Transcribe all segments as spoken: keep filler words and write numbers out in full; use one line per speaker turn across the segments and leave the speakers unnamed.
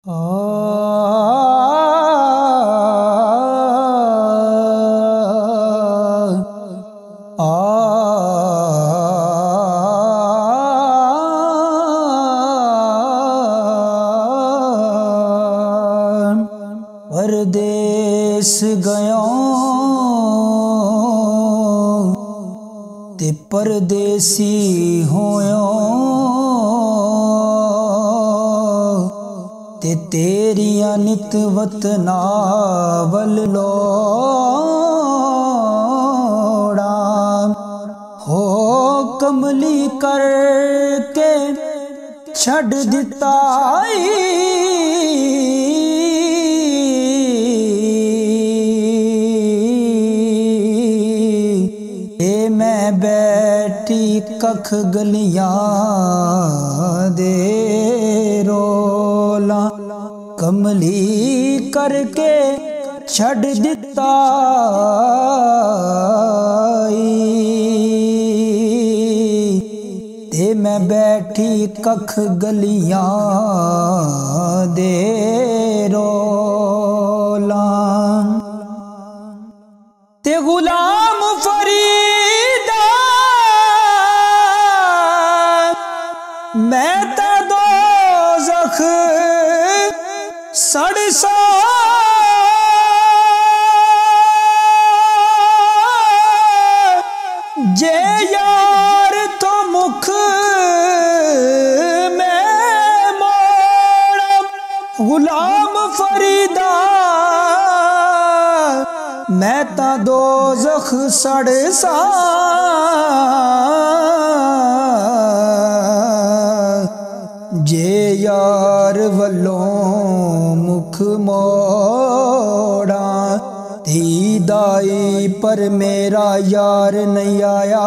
आ परदेस गया ते परदेसी होया ते तेरिया नित वतना वल लोड़ा हो कमली करके छड़ दिता मैं बैठी कख गलियां दे रोला कमली करके छड़ दिता ते मैं बैठी कख गलियां दे रोला ते गुलाम फरीदा मैं तो दोज़ख सड़ सा जे यार तो मुख में मोड़ा गुलाम फरीदा मैं ता दोज़ख सड़ सा जे यार वल्लों मुख मोड़ा थी दाई पर मेरा यार नहीं आया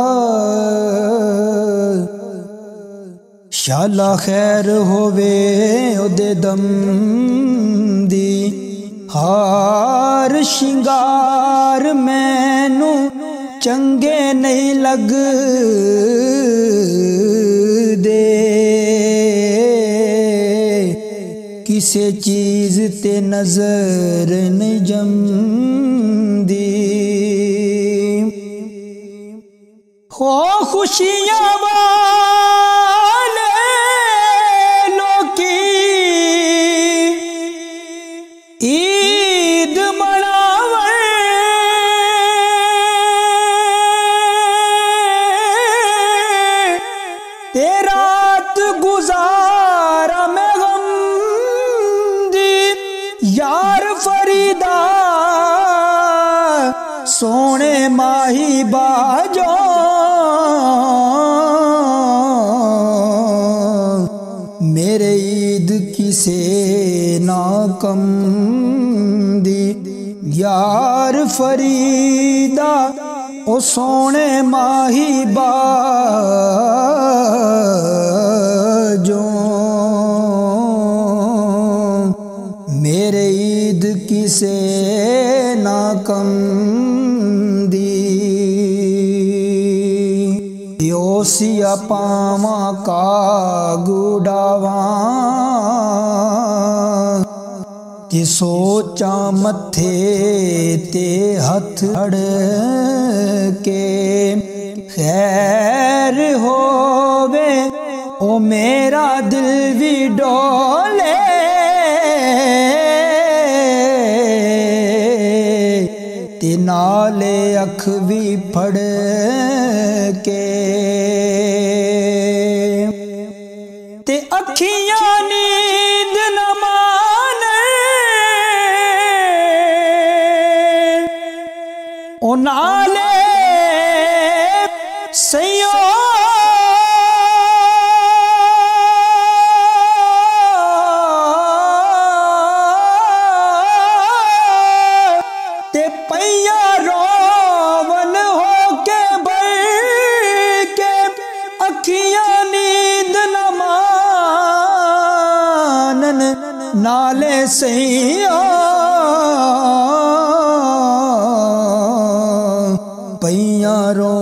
शाला खैर होवे ओदे दम दी हार शिंगार मैनू चंगे नहीं लग दे किसे चीज ते नजर नहीं जमदी हो खुशियां वाले लोकी ईद मनावे ते रात गुजारा में गम दी यार फरीदा सोने माही बाजो मेरे ईद किसे ना कम दी यार फरीदा ओ सोने माही बाजो मेरे ईद किसे ना कम दी योसिया पावा का गुड़ावा कि सोचा मथे ते हथ अड़ के खैर होवे ओ मेरा दिल भी डोले ते नाले अख भी फड़ के ते अखियां नींद न माने ओ नाले सयो ते पैया रोवन हो के भर के अखियां नींद न मानन नाले सैया पैया रो